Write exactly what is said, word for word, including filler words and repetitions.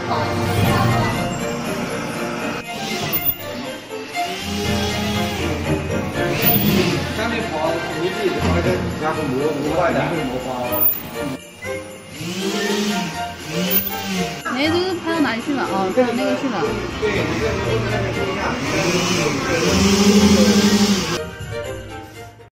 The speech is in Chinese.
下面跑土地，然后再加个磨磨外的，磨花。 哎，这个拍到哪里去了？哦，拍到那个去了。 对，这个跟那个不一样。